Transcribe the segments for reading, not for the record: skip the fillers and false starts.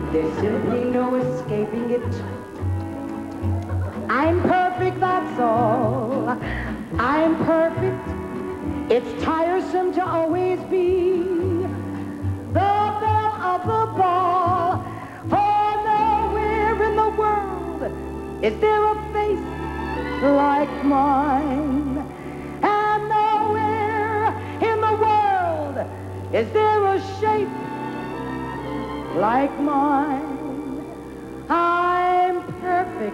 There's simply no escaping it. I'm perfect, that's all. I'm perfect. It's tiresome to always be the belle of the ball. For nowhere in the world is there a face like mine. And nowhere in the world is there a shape like mine. I'm perfect.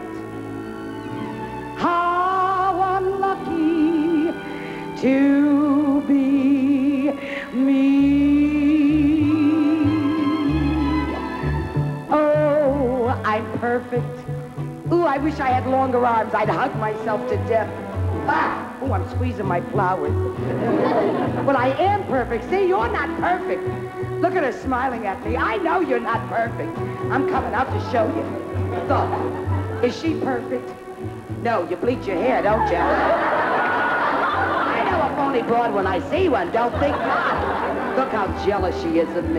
How unlucky to be me. Oh, I'm perfect. Ooh, I wish I had longer arms. I'd hug myself to death. Ah, oh, I'm squeezing my flowers. Well, I am perfect. See, you're not perfect. Look at her smiling at me. I know you're not perfect. I'm coming out to show you. Look, is she perfect? No, you bleach your hair, don't you? I know a phony broad when I see one. Don't think not. Look how jealous she is of me.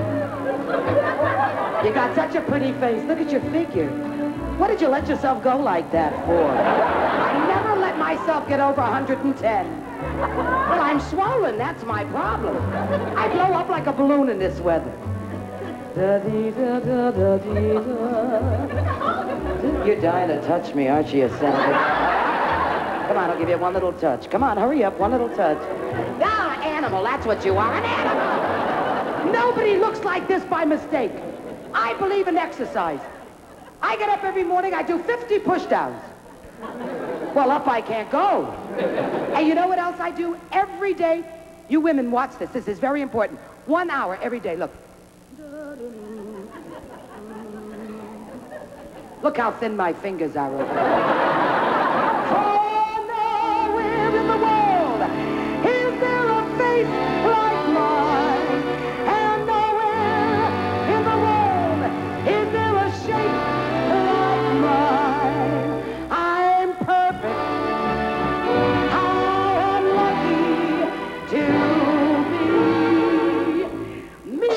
You got such a pretty face. Look at your figure. What did you let yourself go like that for? I never let myself get over 110. Well, I'm swollen. That's my problem. I blow up like a balloon in this weather. You're dying to touch me, aren't you, savage? Come on, I'll give you one little touch. Come on, hurry up, one little touch. Ah, animal, that's what you are, an animal. Nobody looks like this by mistake. I believe in exercise. I get up every morning, I do 50 push-downs. Well, up I can't go. And you know what else I do every day? You women watch this. This is very important. 1 hour every day. Look. Look how thin my fingers are over there. For nowhere in the world is there a face like mine. And nowhere in the world is there a shape like mine. I'm perfect. How unlucky to be me.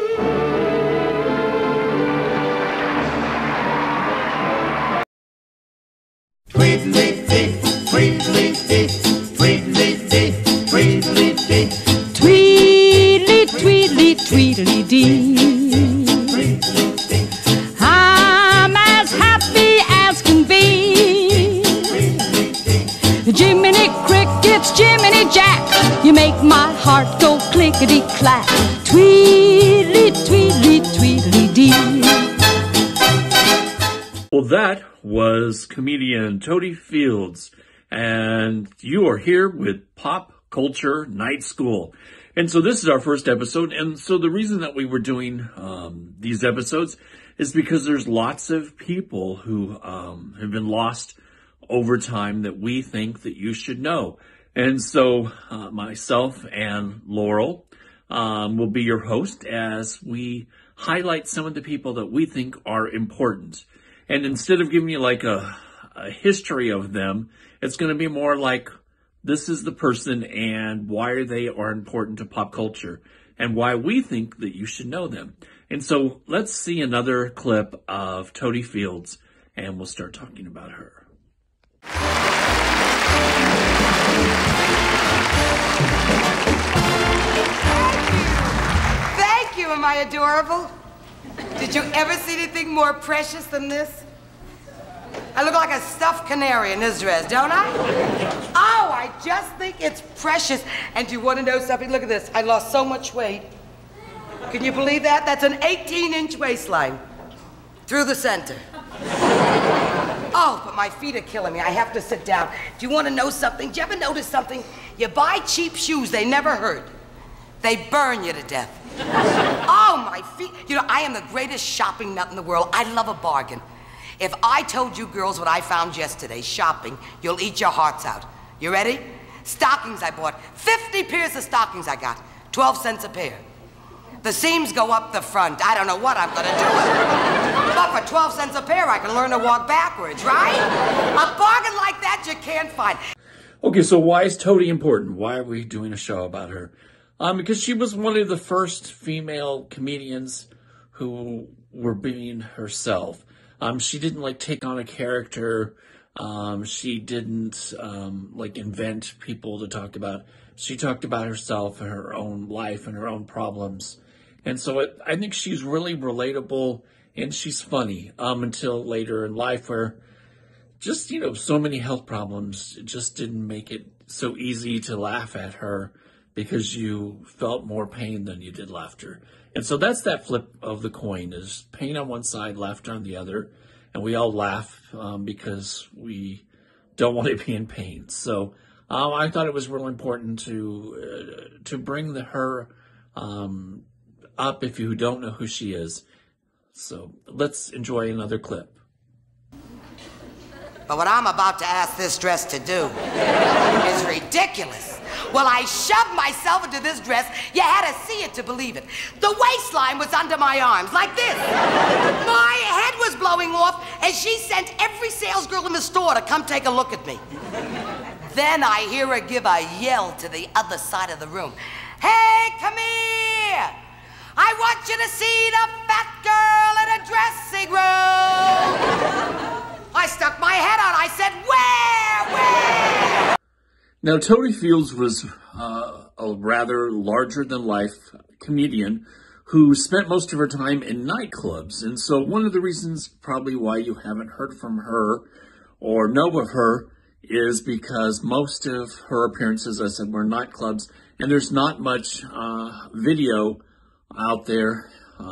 Tweedledee, tweedledee, tweedledee, tweedledee. Tweedly, tweedly, tweedledee. I'm as happy as can be. Jiminy crickets, Jiminy Jack, you make my heart go clickety-clack. Tweedly, tweedly, tweedledee. Well, that was comedian Totie Fields, and you are here with Pop Culture Night School. And so this is our first episode, and so the reason that we were doing these episodes is because there's lots of people who have been lost over time that we think that you should know. And so myself and Laurel will be your host as we highlight some of the people that we think are important. And instead of giving you like a history of them, it's going to be more like, this is the person and why they are important to pop culture and why we think that you should know them. And so let's see another clip of Totie Fields and we'll start talking about her. Thank you. Am I adorable? Did you ever see anything more precious than this? I look like a stuffed canary in this dress, don't I? Oh, I just think it's precious. And do you want to know something? Look at this. I lost so much weight. Can you believe that? That's an 18-inch waistline through the center. Oh, but my feet are killing me. I have to sit down. Do you want to know something? Do you ever notice something? You buy cheap shoes, they never hurt. They burn you to death. Oh, my feet. You know, I am the greatest shopping nut in the world. I love a bargain. If I told you girls what I found yesterday shopping, you'll eat your hearts out. You ready? Stockings I bought. 50 pairs of stockings I got. 12 cents a pair. The seams go up the front. I don't know what I'm gonna do with it. But for 12 cents a pair, I can learn to walk backwards, right? A bargain like that you can't find. Okay, so why is Totie important? Why are we doing a show about her? Because she was one of the first female comedians who were being herself. She didn't like take on a character. She didn't like invent people to talk about. She talked about herself and her own life and her own problems. And so I think she's really relatable and she's funny until later in life where just, so many health problems just didn't make it so easy to laugh at her because you felt more pain than you did laughter. And so that's that flip of the coin, is pain on one side, laughter on the other. And we all laugh because we don't want to be in pain. So I thought it was really important to bring her up if you don't know who she is. So let's enjoy another clip. But what I'm about to ask this dress to do is ridiculous. Well, I shoved myself into this dress. You had to see it to believe it. The waistline was under my arms, like this. My head was blowing off, and she sent every salesgirl in the store to come take a look at me. Then I hear her give a yell to the other side of the room. Hey, come here! I want you to see the fat girl in a dressing room! I stuck my head out. I said, where? Now, Totie Fields was a rather larger-than-life comedian who spent most of her time in nightclubs. And so one of the reasons probably why you haven't heard from her or know of her is because most of her appearances, as I said, were in nightclubs. And there's not much video out there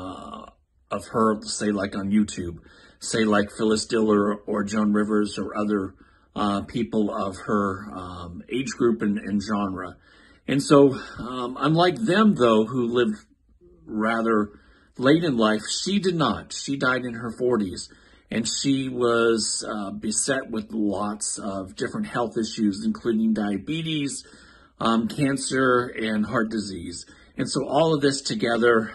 of her, say, like on YouTube. Say like Phyllis Diller or Joan Rivers or other people of her age group and genre. And so, unlike them, though, who lived rather late in life, she did not. She died in her 40s, and she was beset with lots of different health issues, including diabetes, cancer, and heart disease. And so all of this together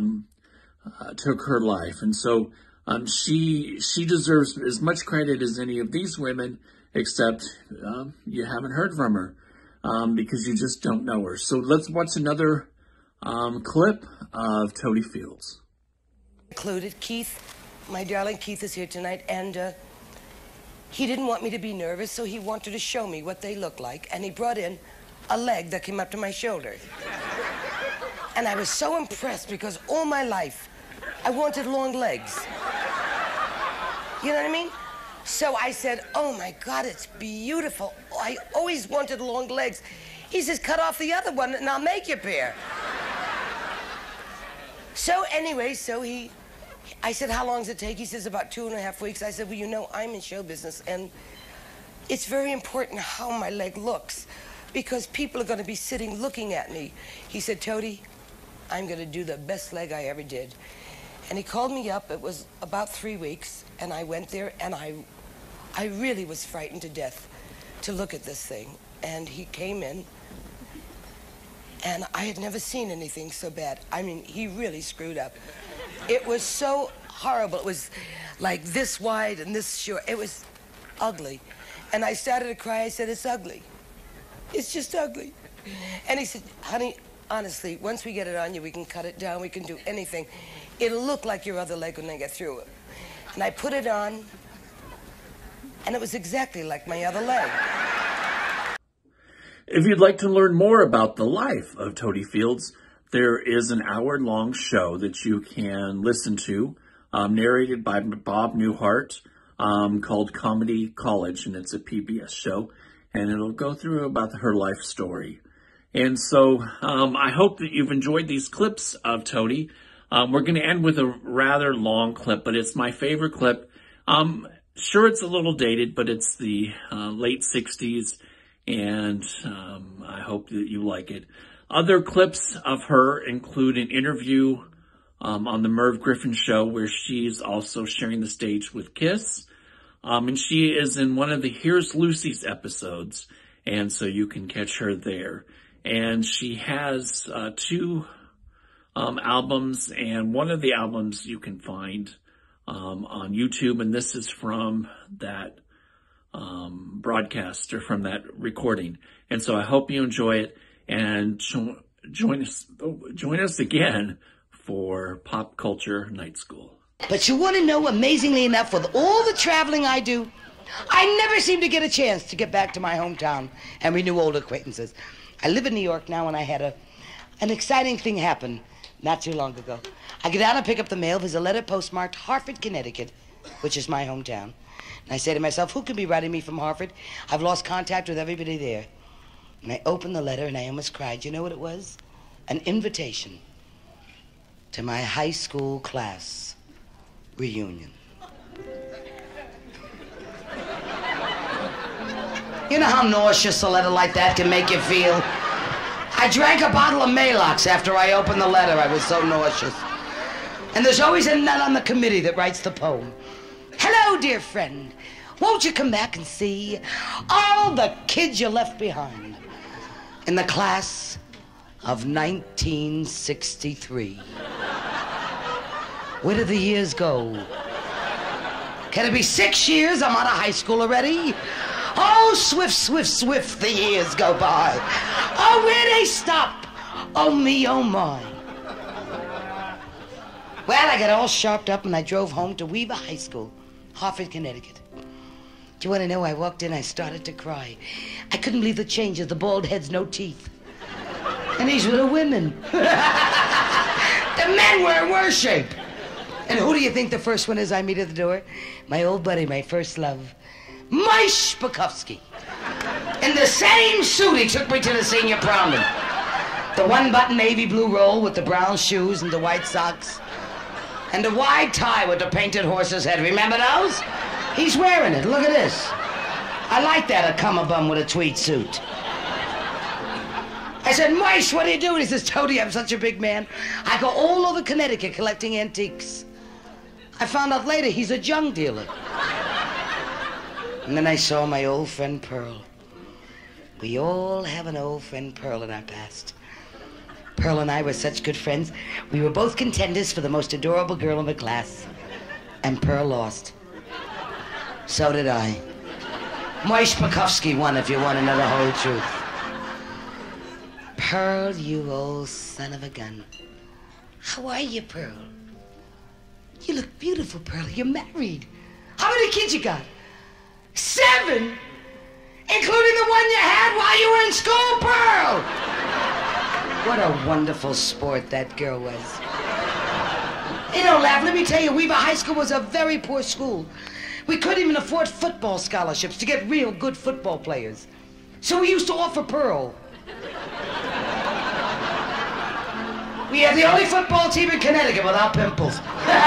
took her life. And so she deserves as much credit as any of these women, except you haven't heard from her because you just don't know her. So let's watch another clip of Totie Fields. Included Keith, my darling Keith is here tonight, and he didn't want me to be nervous, so he wanted to show me what they look like, and he brought in a leg that came up to my shoulder. And I was so impressed because all my life I wanted long legs. You know what I mean? So I said, oh my God, it's beautiful. I always wanted long legs. He says, cut off the other one and I'll make you a pair. So anyway, I said, how long does it take? He says, about 2.5 weeks. I said, well, I'm in show business and it's very important how my leg looks because people are going to be sitting looking at me. He said, Totie, I'm going to do the best leg I ever did. And he called me up. It was about 3 weeks, and I went there, and I really was frightened to death to look at this thing. And he came in, and I had never seen anything so bad. I mean, he really screwed up. It was so horrible. It was like this wide and this short. It was ugly. And I started to cry. I said, it's ugly. It's just ugly. And he said, honey, honestly, once we get it on you, we can cut it down. We can do anything. It'll look like your other leg when I get through it. And I put it on, and it was exactly like my other leg. If you'd like to learn more about the life of Totie Fields, there is an hour-long show that you can listen to, narrated by Bob Newhart, called Comedy College, and it's a PBS show, and it'll go through about her life story. And so I hope that you've enjoyed these clips of Totie. We're going to end with a rather long clip, but it's my favorite clip. Sure, it's a little dated, but it's the late 60s, and I hope that you like it. Other clips of her include an interview on the Merv Griffin Show, where she's also sharing the stage with Kiss. And she is in one of the Here's Lucy's episodes, and so you can catch her there. And she has 2 albums, and one of the albums you can find on YouTube, and this is from that broadcast, or from that recording. And so I hope you enjoy it, and join us again for Pop Culture Night School. But you want to know, amazingly enough, with all the traveling I do, I never seem to get a chance to get back to my hometown and renew old acquaintances. I live in New York now, and I had an exciting thing happen not too long ago. I get out and pick up the mail. There's a letter postmarked Hartford, Connecticut, which is my hometown. And I say to myself, who could be writing me from Hartford? I've lost contact with everybody there. And I opened the letter, and I almost cried. You know what it was? An invitation to my high school class reunion. You know how nauseous a letter like that can make you feel? I drank a bottle of Maalox after I opened the letter. I was so nauseous. And there's always a nut on the committee that writes the poem. Hello, dear friend. Won't you come back and see all the kids you left behind in the class of 1963? Where did the years go? Can it be 6 years? I'm out of high school already. Oh, swift, swift, swift, the years go by. Oh, where they stop. Oh, me, oh, my. Well, I got all sharped up and I drove home to Weaver High School, Hartford, Connecticut. Do you want to know, I walked in, I started to cry. I couldn't believe the changes, the bald heads, no teeth. And these were the women. The men were in worse shape. And who do you think the first one is I meet at the door? My old buddy, my first love, Mike Bukowski. In the same suit he took me to the senior prom in. The one-button navy blue roll with the brown shoes and the white socks. And the wide tie with the painted horse's head. Remember those? He's wearing it. Look at this. I like that, a cummerbum with a tweed suit. I said, Mike, what are you doing? He says, Totie, I'm such a big man. I go all over Connecticut collecting antiques. I found out later he's a junk dealer. And then I saw my old friend Pearl. We all have an old friend Pearl in our past. Pearl and I were such good friends. We were both contenders for the most adorable girl in the class. And Pearl lost. So did I. Mike Bukowski won, if you want to know the whole truth. Pearl, you old son of a gun. How are you, Pearl? You look beautiful, Pearl. You're married. How many kids you got? 7! Including the one you had while you were in school, Pearl! What a wonderful sport that girl was. You don't laugh. Let me tell you, Weaver High School was a very poor school. We couldn't even afford football scholarships to get real good football players. So we used to offer Pearl. We had the only football team in Connecticut without pimples.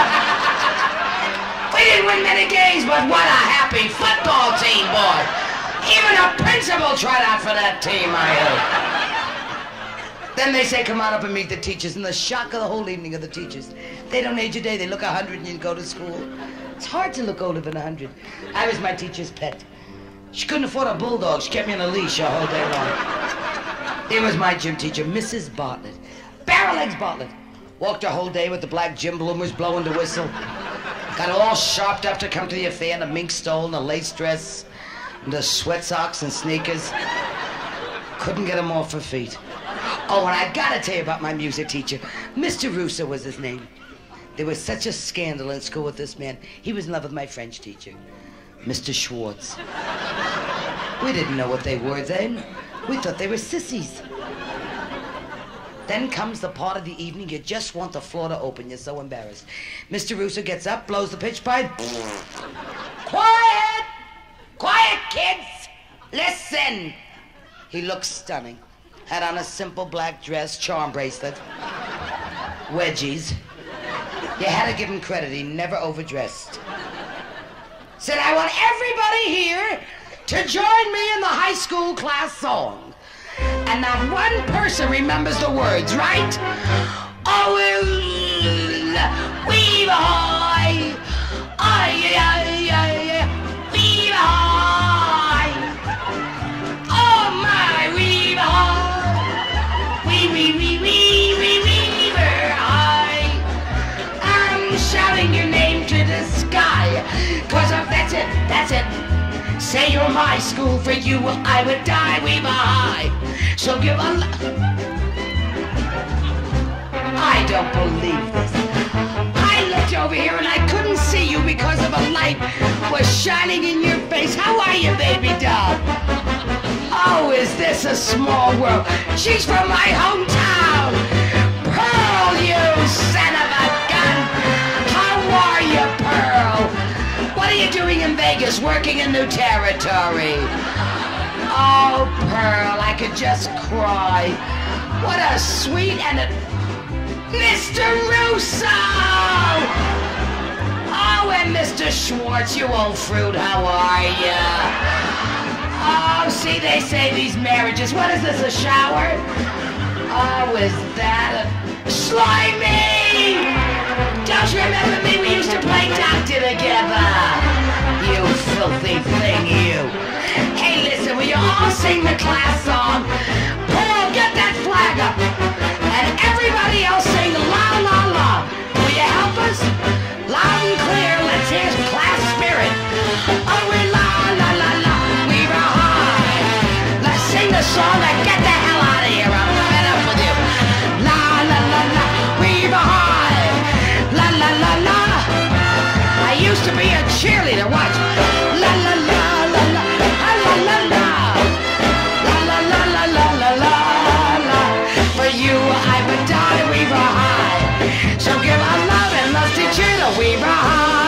We didn't win many games, but what a happy football team, boy. Even a principal tried out for that team, I heard. Then they say, come on up and meet the teachers, and the shock of the whole evening of the teachers. They don't age a day. They look 100 and you go to school. It's hard to look older than 100. I was my teacher's pet. She couldn't afford a bulldog. She kept me on a leash a whole day long. Here was my gym teacher, Mrs. Bartlett. Barrel-legs Bartlett. Walked her whole day with the black gym bloomers blowing the whistle. Got all sharped up to come to the affair in a mink stole and a lace dress and the sweat socks and sneakers. Couldn't get them off her feet. Oh, and I gotta tell you about my music teacher. Mr. Russo was his name. There was such a scandal in school with this man. He was in love with my French teacher, Mr. Schwartz. We didn't know what they were then. We thought they were sissies. Then comes the part of the evening you just want the floor to open. You're so embarrassed. Mr. Russo gets up, blows the pitch pipe. Quiet! Quiet, kids! Listen! He looks stunning. Had on a simple black dress, charm bracelet, wedgies. You had to give him credit. He never overdressed. Said, I want everybody here to join me in the high school class song. And not one person remembers the words, right? Oh, weave high, weave high. Oh my, weave high, weaver high. I'm shouting your name to the sky, 'cause if that's it. Say you're my school, for you I would die, Weaver High. So give a I don't believe this. I looked over here and I couldn't see you because of a light was shining in your face. How are you, baby doll? Oh, is this a small world? She's from my hometown. Pearl, you son of a gun. How are you, Pearl? What are you doing in Vegas, working in new territory? Oh, Pearl, I could just cry. What a sweet and a... Mr. Russo! Oh, and Mr. Schwartz, you old fruit, how are ya? Oh, see, they say these marriages... What is this, a shower? Oh, is that a... Slimy! Don't you remember me? We used to play doctor together. You filthy thing, you. Hey, listen, will you all sing the class song? Pearl, get that flag up. And everybody else sing la la la. Will you help us? Loud and clear, let's hear class spirit. Oh, we la la la la, we were high. Let's sing the song and get the hell out of here. I'm fed up with you. La la la la, we were high. La la la la. I used to be a cheerleader. Watch. La la la la la. La la la la. La la la la la la la la. For you I would die. We were high. So give our love and love to cheer the we were high.